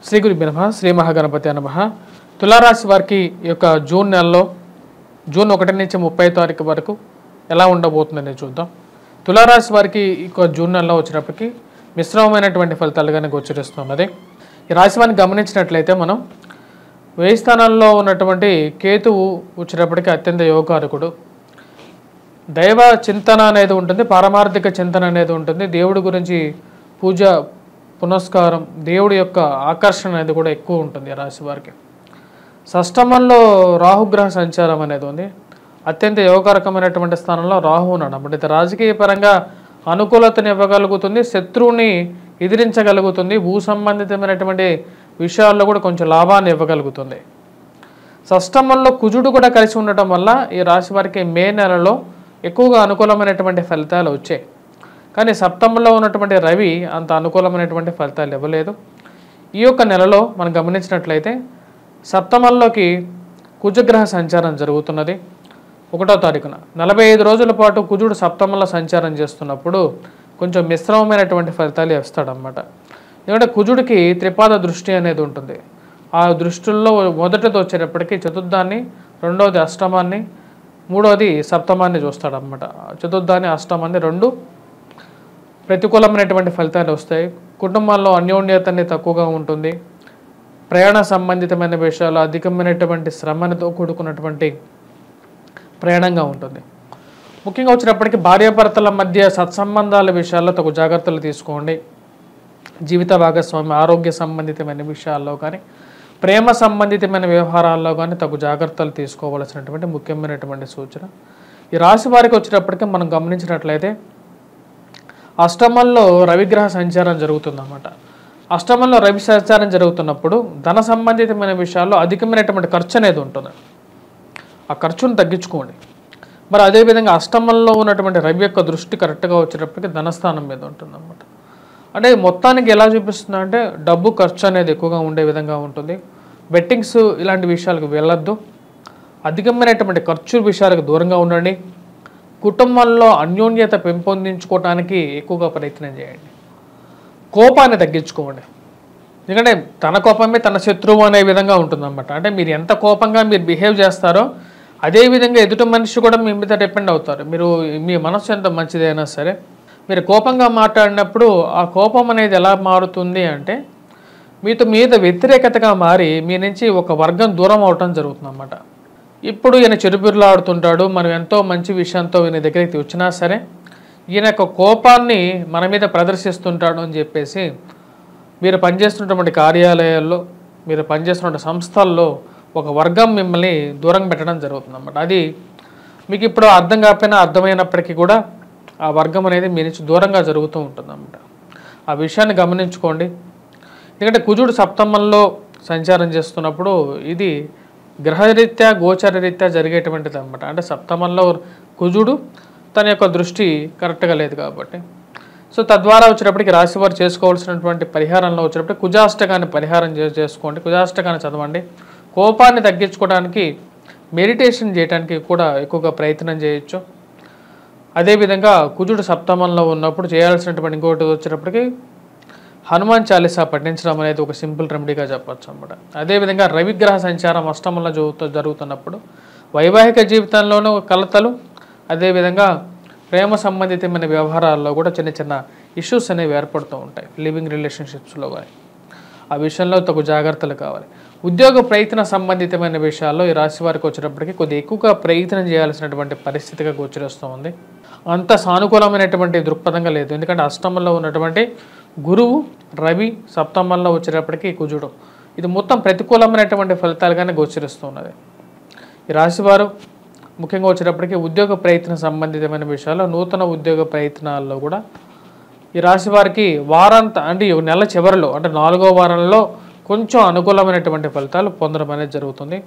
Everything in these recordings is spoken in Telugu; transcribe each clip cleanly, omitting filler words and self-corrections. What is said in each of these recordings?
శ్రీ గురుభ్యో నమః. శ్రీ మహాగణపతి నమః. తులారాశి వారికి ఈ యొక్క జూన్ నెలలో జూన్ 1 నుంచి 30 తారీఖు వరకు ఎలా ఉండబోతుందని చూద్దాం. తులారాశి వారికి ఈ జూన్ నెలలో వచ్చినప్పటికీ మిశ్రమమైనటువంటి ఫలితాలుగానే గోచరిస్తున్నది. ఈ రాశి వారిని గమనించినట్లయితే మనం 1000 స్థానాల్లో ఉన్నటువంటి కేతువు వచ్చినప్పటికీ అత్యంత యోగకారకుడు. దైవ చింతన అనేది ఉంటుంది, పారమార్థిక చింతన అనేది ఉంటుంది, దేవుడి గురించి పూజ పునస్కారం, దేవుడి యొక్క ఆకర్షణ అనేది కూడా ఎక్కువ ఉంటుంది ఈ రాశి వారికి. షష్టమంలో రాహుగ్రహ సంచారం అనేది ఉంది. అత్యంత యోగకరకమైనటువంటి స్థానంలో రాహు ఉన్నాడు. అంటే రాజకీయ పరంగా అనుకూలతను ఇవ్వగలుగుతుంది, శత్రువుని ఎదిరించగలుగుతుంది, భూ సంబంధితమైనటువంటి విషయాల్లో కూడా కొంచెం లాభాన్ని ఇవ్వగలుగుతుంది. షష్టమంలో కుజుడు కూడా కలిసి ఉండటం వల్ల ఈ రాశి వారికి మే నెలలో ఎక్కువగా అనుకూలమైనటువంటి ఫలితాలు వచ్చాయి. కానీ సప్తమంలో ఉన్నటువంటి రవి అంత అనుకూలమైనటువంటి ఫలితాలు ఇవ్వలేదు. ఈ యొక్క నెలలో మనం గమనించినట్లయితే సప్తమంలోకి కుజగ్రహ సంచారం జరుగుతున్నది 1వ తారీఖున. 45 రోజుల పాటు కుజుడు సప్తమంలో సంచారం చేస్తున్నప్పుడు కొంచెం మిశ్రమమైనటువంటి ఫలితాలు ఇస్తాడనమాట. ఎందుకంటే కుజుడికి త్రిపాద దృష్టి అనేది ఉంటుంది. ఆ దృష్టిల్లో మొదటిది వచ్చేటప్పటికీ చతుర్థాన్ని, రెండవది అష్టమాన్ని, మూడవది సప్తమాన్ని చూస్తాడనమాట. చతుర్థాన్ని అష్టమాన్ని రెండు ప్రతికూలమైనటువంటి ఫలితాలు వస్తాయి. కుటుంబాల్లో అన్యోన్యతని తక్కువగా ఉంటుంది. ప్రయాణ సంబంధితమైన విషయాలు అధికమైనటువంటి శ్రమతో కూడుకున్నటువంటి ప్రయాణంగా ఉంటుంది. ముఖ్యంగా వచ్చినప్పటికీ భార్యాభర్తల మధ్య సత్సంబంధాల విషయాల్లో తగు జాగ్రత్తలు తీసుకోండి. జీవిత భాగస్వామి ఆరోగ్య సంబంధితమైన విషయాల్లో కానీ, ప్రేమ సంబంధితమైన వ్యవహారాల్లో కానీ తగు జాగ్రత్తలు తీసుకోవాల్సినటువంటి ముఖ్యమైనటువంటి సూచన. ఈ రాశి వారికి వచ్చేటప్పటికీ మనం గమనించినట్లయితే అష్టమంలో రవిగ్రహ సంచారం జరుగుతుందన్నమాట. అష్టమంలో రవి సంచారం జరుగుతున్నప్పుడు ధన సంబంధితమైన విషయాల్లో అధికమైనటువంటి ఖర్చు అనేది ఉంటుంది. ఆ ఖర్చును తగ్గించుకోండి. మరి అదేవిధంగా అష్టమంలో ఉన్నటువంటి రవి యొక్క దృష్టి కరెక్ట్గా వచ్చేటప్పటికి ధనస్థానం మీద ఉంటుందన్నమాట. అంటే మొత్తానికి ఎలా చూపిస్తుంది అంటే డబ్బు ఖర్చు అనేది ఎక్కువగా ఉండే విధంగా ఉంటుంది. బెట్టింగ్స్ ఇలాంటి విషయాలకు వెళ్ళొద్దు. అధికమైనటువంటి ఖర్చు విషయాలకు దూరంగా ఉండండి. కుటుంబంలో అన్యోన్యత పెంపొందించుకోవడానికి ఎక్కువగా ప్రయత్నం చేయండి. కోపాన్ని తగ్గించుకోండి. ఎందుకంటే తన కోపమే తన శత్రువు అనే విధంగా ఉంటుందన్నమాట. అంటే మీరు ఎంత కోపంగా మీరు బిహేవ్ చేస్తారో అదేవిధంగా ఎదుటి మనిషి కూడా మీ మీద డిపెండ్ అవుతారు. మీరు మీ మనసు ఎంత మంచిదైనా సరే మీరు కోపంగా మాట్లాడినప్పుడు ఆ కోపం అనేది ఎలా మారుతుంది అంటే మీతో మీద వ్యతిరేకతగా మారి మీ నుంచి ఒక వర్గం దూరం అవటం జరుగుతుంది అన్నమాట. ఇప్పుడు ఈయన చెరుబిర్లా ఆడుతుంటాడు, మనం ఎంతో మంచి విషయంతో ఈయన దగ్గరికి వచ్చినా సరే ఈయన యొక్క కోపాన్ని మన మీద ప్రదర్శిస్తుంటాడు అని చెప్పేసి మీరు పనిచేస్తున్నటువంటి కార్యాలయాల్లో, మీరు పనిచేస్తున్న సంస్థల్లో ఒక వర్గం మిమ్మల్ని దూరం పెట్టడం జరుగుతుంది అన్నమాట. అది మీకు ఇప్పుడు అర్థం కాకపోయినా అర్థమైనప్పటికీ కూడా ఆ వర్గం అనేది మీ నుంచి దూరంగా జరుగుతూ ఉంటుంది అన్నమాట. ఆ విషయాన్ని గమనించుకోండి. ఎందుకంటే కుజుడు సప్తమంలో సంచారం చేస్తున్నప్పుడు ఇది గ్రహరీత్యా గోచరరీత్యా జరిగేటువంటిది అనమాట. అంటే సప్తమంలో కుజుడు తన యొక్క దృష్టి కరెక్ట్గా లేదు కాబట్టి. సో తద్వారా వచ్చేటప్పటికి రాశివారు చేసుకోవాల్సినటువంటి పరిహారంలో వచ్చేటప్పటికి కుజాష్టకాన్ని పరిహారం చేసుకోండి. కుజాష్టకాన్ని చదవండి. కోపాన్ని తగ్గించుకోవడానికి మెడిటేషన్ చేయడానికి కూడా ఎక్కువగా ప్రయత్నం చేయొచ్చు. అదేవిధంగా కుజుడు సప్తమంలో ఉన్నప్పుడు చేయాల్సినటువంటి ఇంకోటి వచ్చేటప్పటికి హనుమాన్ చాలీసా పఠించడం అనేది ఒక సింపుల్ రెమెడీగా చెప్పచ్చు అన్నమాట. అదేవిధంగా రవిగ్రహ సంచారం అష్టమంలో జరుగుతున్నప్పుడు వైవాహిక జీవితంలోనూ కలతలు, అదేవిధంగా ప్రేమ సంబంధితమైన వ్యవహారాల్లో కూడా చిన్న చిన్న ఇష్యూస్ అనేవి ఏర్పడుతూ ఉంటాయి. లివింగ్ రిలేషన్షిప్స్లో కానీ ఆ విషయంలో తగు జాగ్రత్తలు కావాలి. ఉద్యోగ ప్రయత్న సంబంధితమైన విషయాల్లో ఈ రాశి వారికి వచ్చేటప్పటికి కొద్దిగా ఎక్కువగా ప్రయత్నం చేయాల్సినటువంటి పరిస్థితిగా గోచరిస్తూ ఉంది. అంత సానుకూలమైనటువంటి దృక్పథంగా లేదు. ఎందుకంటే అష్టమంలో ఉన్నటువంటి గురువు, రవి, సప్తమంలో వచ్చేటప్పటికి కుజుడు, ఇది మొత్తం ప్రతికూలమైనటువంటి ఫలితాలుగానే గోచరిస్తూ ఉన్నది. ఈ రాశివారు ముఖ్యంగా వచ్చేటప్పటికి ఉద్యోగ ప్రయత్న సంబంధితమైన విషయాల్లో, నూతన ఉద్యోగ ప్రయత్నాల్లో కూడా ఈ రాశి వారికి అంటే నెల చివరిలో అంటే 4వ వారంలో కొంచెం అనుకూలమైనటువంటి ఫలితాలు పొందడం అనేది జరుగుతుంది.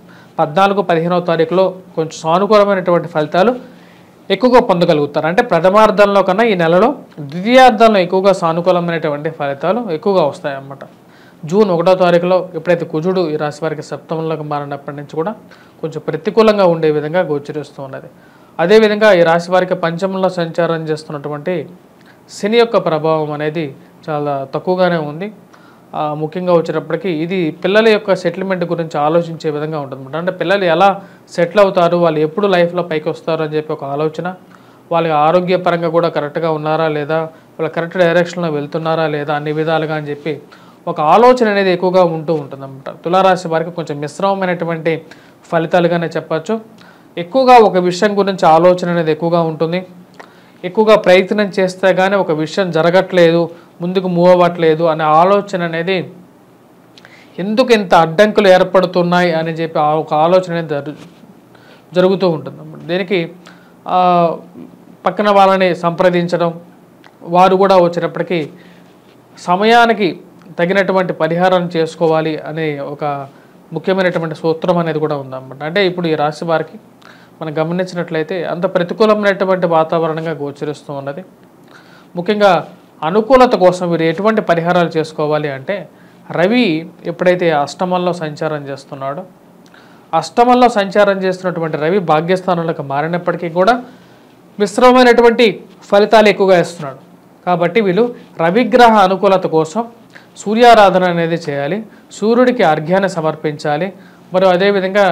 14, 15వ తారీఖులో కొంచెం సానుకూలమైనటువంటి ఫలితాలు ఎక్కువగా పొందగలుగుతారు. అంటే ప్రథమార్థంలో కన్నా ఈ నెలలో ద్వితీయార్థంలో ఎక్కువగా సానుకూలమైనటువంటి ఫలితాలు ఎక్కువగా వస్తాయన్నమాట. జూన్ 1వ తారీఖులో ఎప్పుడైతే కుజుడు ఈ రాశి వారికి సప్తమంలోకి మారినప్పటి నుంచి కూడా కొంచెం ప్రతికూలంగా ఉండే విధంగా గోచరిస్తూ ఉన్నది. అదేవిధంగా ఈ రాశి వారికి పంచమంలో సంచారం చేస్తున్నటువంటి శని యొక్క ప్రభావం అనేది చాలా తక్కువగానే ఉంది. ముఖ్యంగా వచ్చేటప్పటికి ఇది పిల్లల యొక్క సెటిల్మెంట్ గురించి ఆలోచించే విధంగా ఉంటుంది. అంటే పిల్లలు ఎలా సెటిల్ అవుతారు, వాళ్ళు ఎప్పుడు లైఫ్లో పైకి వస్తారు అని చెప్పి ఒక ఆలోచన, వాళ్ళకి ఆరోగ్యపరంగా కూడా కరెక్ట్గా ఉన్నారా లేదా, వాళ్ళు కరెక్ట్ డైరెక్షన్లో వెళ్తున్నారా లేదా అన్ని విధాలుగా అని చెప్పి ఒక ఆలోచన అనేది ఎక్కువగా ఉంటూ ఉంటుందన్నమాట. తులారాశి వారికి కొంచెం మిశ్రమమైనటువంటి ఫలితాలుగానే చెప్పచ్చు. ఎక్కువగా ఒక విషయం గురించి ఆలోచన అనేది ఎక్కువగా ఉంటుంది. ఎక్కువగా ప్రయత్నం చేస్తే కానీ ఒక విషయం జరగట్లేదు, ముందుకు మూవ్ అవ్వట్లేదు అనే ఆలోచన అనేది, ఎందుకు ఇంత అడ్డంకులు ఏర్పడుతున్నాయి అని చెప్పి ఒక ఆలోచన అనేది జరుగుతూ ఉంటుంది అన్నమాట. దీనికి పక్కన వాళ్ళని సంప్రదించడం, వారు కూడా వచ్చేటప్పటికి సమయానికి తగినటువంటి పరిహారం చేసుకోవాలి అనే ఒక ముఖ్యమైనటువంటి సూత్రం అనేది కూడా ఉందన్నమాట. అంటే ఇప్పుడు ఈ రాశి వారికి మనం గమనించినట్లయితే అంత ప్రతికూలమైనటువంటి వాతావరణంగా గోచరిస్తూ ఉన్నది. ముఖ్యంగా అనుకూలత కోసం మీరు ఎటువంటి పరిహారాలు చేసుకోవాలి అంటే, రవి ఎప్పుడైతే అష్టమంలో సంచారం చేస్తున్నాడో, అష్టమంలో సంచారం చేస్తున్నటువంటి రవి భాగ్యస్థానంలోకి మారినప్పటికీ కూడా మిశ్రమమైనటువంటి ఫలితాలు ఎక్కువగా ఇస్తున్నాడు. కాబట్టి వీళ్ళు రవిగ్రహ అనుకూలత కోసం సూర్యారాధన అనేది చేయాలి, సూర్యుడికి అర్ఘ్యాన్ని సమర్పించాలి. మరియు అదేవిధంగా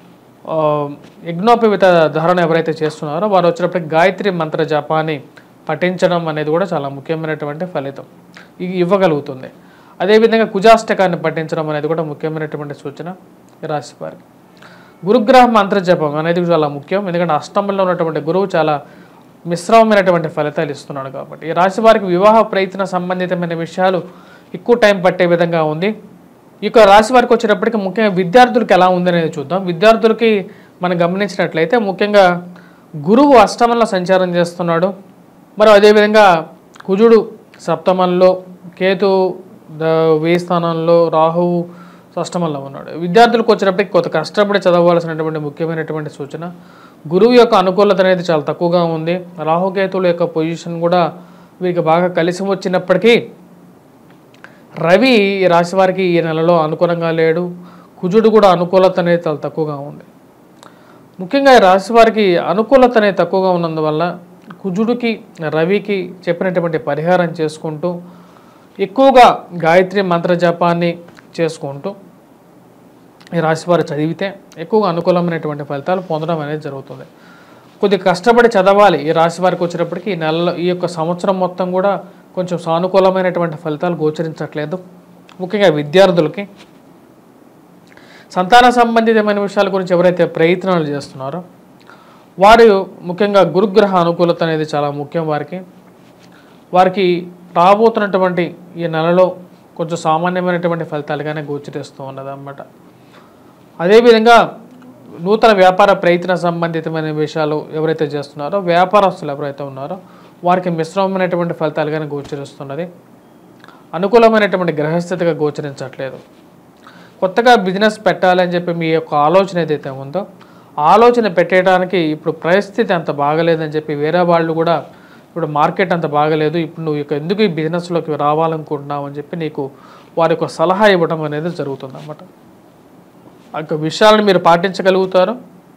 యజ్ఞోపవిత ధారణ ఎవరైతే చేస్తున్నారో వారు వచ్చినప్పటికీ గాయత్రి మంత్ర జపాన్ని పఠించడం అనేది కూడా చాలా ముఖ్యమైనటువంటి ఫలితం ఇవ్వగలుగుతుంది. అదేవిధంగా కుజాష్టకాన్ని పఠించడం అనేది కూడా ముఖ్యమైనటువంటి సూచన ఈ రాశి వారికి. గురుగ్రహ మంత్ర జపం అనేది చాలా ముఖ్యం, ఎందుకంటే అష్టమంలో ఉన్నటువంటి గురువు చాలా మిశ్రమమైనటువంటి ఫలితాలు ఇస్తున్నాడు. కాబట్టి ఈ రాశి వారికి వివాహ ప్రయత్న సంబంధితమైన విషయాలు ఎక్కువ టైం పట్టే విధంగా ఉంది. ఇక రాశి వారికి వచ్చేటప్పటికి ముఖ్యంగా విద్యార్థులకి ఎలా ఉందనేది చూద్దాం. విద్యార్థులకి మనం గమనించినట్లయితే ముఖ్యంగా గురువు అష్టమంలో సంచారం చేస్తున్నాడు, మరి అదేవిధంగా కుజుడు సప్తమంలో, కేతు 1000 స్థానంలో, రాహువు అష్టమంలో ఉన్నాడు. విద్యార్థులకు వచ్చేటప్పటికి కొంత కష్టపడి చదవవలసినటువంటి ముఖ్యమైనటువంటి సూచన. గురువు యొక్క అనుకూలత అనేది చాలా తక్కువగా ఉంది. రాహుకేతువుల యొక్క పొజిషన్ కూడా వీరికి బాగా కలిసి వచ్చినప్పటికీ రవి ఈ రాశి వారికి ఈ నెలలో అనుకూలంగా లేడు. కుజుడు కూడా అనుకూలత అనేది చాలా తక్కువగా ఉంది. ముఖ్యంగా ఈ రాశి వారికి అనుకూలత అనేది తక్కువగా ఉన్నందువల్ల కుజుడికి రవికి చెప్పినటువంటి పరిహారం చేసుకుంటూ, ఎక్కువగా గాయత్రి మంత్ర జపాన్ని చేసుకుంటూ ఈ రాశివారు చదివితే ఎక్కువగా అనుకూలమైనటువంటి ఫలితాలు పొందడం అనేది జరుగుతుంది. కొద్దిగా కష్టపడి చదవాలి. ఈ రాశి వారికి వచ్చేటప్పటికి ఈ యొక్క సంవత్సరం మొత్తం కూడా కొంచెం సానుకూలమైనటువంటి ఫలితాలు గోచరించట్లేదు. ముఖ్యంగా విద్యార్థులకి సంతాన సంబంధితమైన విషయాల గురించి ఎవరైతే ప్రయత్నాలు చేస్తున్నారో వారు ముఖ్యంగా గురుగ్రహ అనుకూలత అనేది చాలా ముఖ్యం. వారికి రాబోతున్నటువంటి ఈ నెలలో కొంచెం సామాన్యమైనటువంటి ఫలితాలుగానే గోచరిస్తూ ఉన్నది అన్నమాట. అదేవిధంగా నూతన వ్యాపార ప్రయత్న సంబంధితమైన విషయాలు ఎవరైతే చేస్తున్నారో, వ్యాపారస్తులు ఎవరైతే ఉన్నారో వారికి మిశ్రమమైనటువంటి ఫలితాలుగానే గోచరిస్తున్నది. అనుకూలమైనటువంటి గ్రహస్థితిగా గోచరించట్లేదు. కొత్తగా బిజినెస్ పెట్టాలని చెప్పి మీ యొక్క ఆలోచన ఏదైతే ఉందో ఆలోచన పెట్టడానికి ఇప్పుడు పరిస్థితి అంత బాగలేదని చెప్పి వేరే వాళ్ళు కూడా, ఇప్పుడు మార్కెట్ అంత బాగలేదు, ఇప్పుడు నువ్వు ఎందుకు ఈ బిజినెస్లోకి రావాలనుకుంటున్నావు అని చెప్పి నీకు వారి యొక్క సలహా ఇవ్వడం అనేది జరుగుతుంది అన్నమాట. ఆ యొక్క విషయాలను మీరు పాటించగలుగుతారు.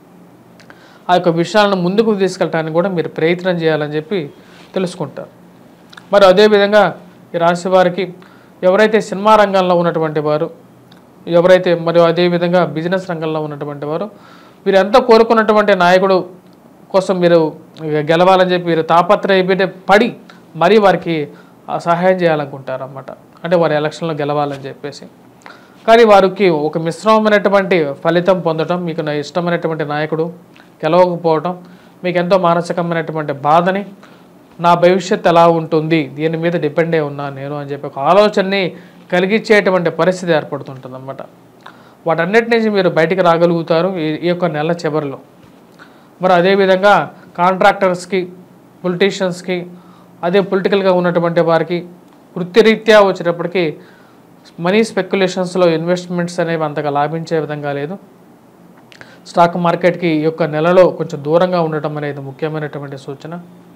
ఆ యొక్క విషయాలను ముందుకు తీసుకెళ్ళడానికి కూడా మీరు ప్రయత్నం చేయాలని చెప్పి తెలుసుకుంటారు. మరి అదేవిధంగా ఈ రాశి వారికి ఎవరైతే సినిమా రంగంలో ఉన్నటువంటి వారు, ఎవరైతే మరియు అదేవిధంగా బిజినెస్ రంగంలో ఉన్నటువంటి వారు, మీరు ఎంతో కోరుకున్నటువంటి నాయకుడు కోసం మీరు గెలవాలని చెప్పి మీరు తాపత్రయపడి మరీ వారికి సహాయం చేయాలనుకుంటారు అన్నమాట. అంటే వారి ఎలక్షన్లో గెలవాలని చెప్పేసి. కానీ వారికి ఒక మిశ్రమమైనటువంటి ఫలితం పొందడం, మీకు ఇష్టమైనటువంటి నాయకుడు గెలవకపోవడం మీకు ఎంతో మానసికమైనటువంటి బాధని, నా భవిష్యత్తు ఎలా ఉంటుంది, దీని మీద డిపెండ్ అయి ఉన్నాను నేను అని చెప్పి ఒక ఆలోచనని కలిగించేటువంటి పరిస్థితి ఏర్పడుతుంటుంది అన్నమాట. వాటన్నిటి నుంచి మీరు బయటికి రాగలుగుతారు ఈ యొక్క నెల చివరిలో. మరి అదేవిధంగా కాంట్రాక్టర్స్కి, పొలిటీషియన్స్కి, అదే పొలిటికల్గా ఉన్నటువంటి వారికి వృత్తిరీత్యా వచ్చేటప్పటికి మనీ స్పెక్యులేషన్స్లో ఇన్వెస్ట్మెంట్స్ అనేవి అంతగా లాభించే విధంగా లేదు. స్టాక్ మార్కెట్కి ఈ యొక్క నెలలో కొంచెం దూరంగా ఉండటం అనేది ముఖ్యమైనటువంటి సూచన.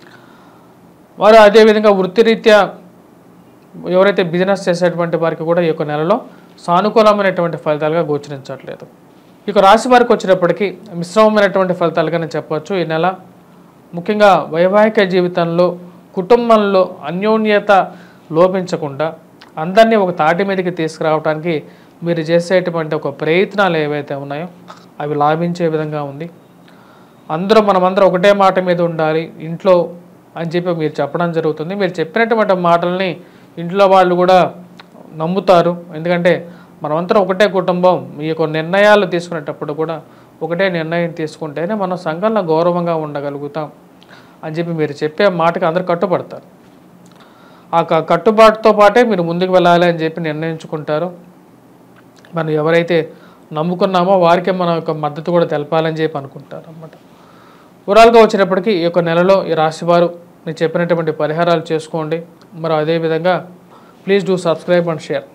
వారు అదేవిధంగా వృత్తిరీత్యా ఎవరైతే బిజినెస్ చేసేటువంటి వారికి కూడా ఈ యొక్క నెలలో సానుకూలమైనటువంటి ఫలితాలుగా గోచరించట్లేదు. ఇక రాశి వారికి వచ్చేటప్పటికి మిశ్రమమైనటువంటి ఫలితాలుగానే చెప్పవచ్చు. ఈ నెల ముఖ్యంగా వైవాహిక జీవితంలో, కుటుంబంలో అన్యోన్యత లోపించకుండా అందరినీ ఒక తాటి మీదకి తీసుకురావడానికి మీరు చేసేటువంటి ఒక ప్రయత్నాలు ఏవైతే ఉన్నాయో అవి లాభించే విధంగా ఉంది. మనమందరం ఒకటే మాట మీద ఉండాలి ఇంట్లో అని చెప్పి మీరు చెప్పడం జరుగుతుంది. మీరు చెప్పినటువంటి మాటల్ని ఇంట్లో వాళ్ళు కూడా నమ్ముతారు. ఎందుకంటే మనమందరం ఒకటే కుటుంబం. మీ యొక్క నిర్ణయాలు తీసుకునేటప్పుడు కూడా ఒకటే నిర్ణయం తీసుకుంటేనే మనం సంఘంలో గౌరవంగా ఉండగలుగుతాం అని చెప్పి మీరు చెప్పే మాటకి అందరు కట్టుబడతారు. ఆ కట్టుబాటుతో పాటే మీరు ముందుకు వెళ్ళాలి అని చెప్పి నిర్ణయించుకుంటారు. మనం ఎవరైతే నమ్ముకున్నామో వారికే మన యొక్క మద్దతు కూడా తెలపాలని చెప్పి అనుకుంటారు అన్నమాట. ఓవరాల్గా వచ్చినప్పటికీ ఈ యొక్క నెలలో ఈ రాశివారు నేను చెప్పినటువంటి పరిహారాలు చేసుకోండి. మరి అదేవిధంగా please do subscribe and share.